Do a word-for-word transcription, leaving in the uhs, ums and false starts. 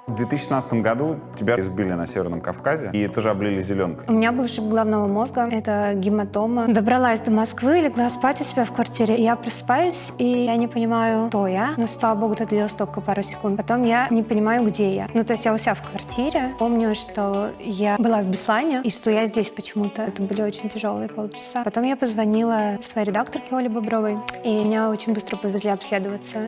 В две тысячи шестнадцатом году тебя избили на Северном Кавказе и тоже облили зеленкой. У меня был ушиб головного мозга, это гематома. Добралась до Москвы, легла спать у себя в квартире. Я просыпаюсь, и я не понимаю, кто я. Но, слава богу, это длилось только пару секунд. Потом я не понимаю, где я. Ну, то есть я у себя в квартире. Помню, что я была в Беслане, и что я здесь почему-то. Это были очень тяжелые полчаса. Потом я позвонила своей редакторке Оле Бобровой, и меня очень быстро повезли обследоваться.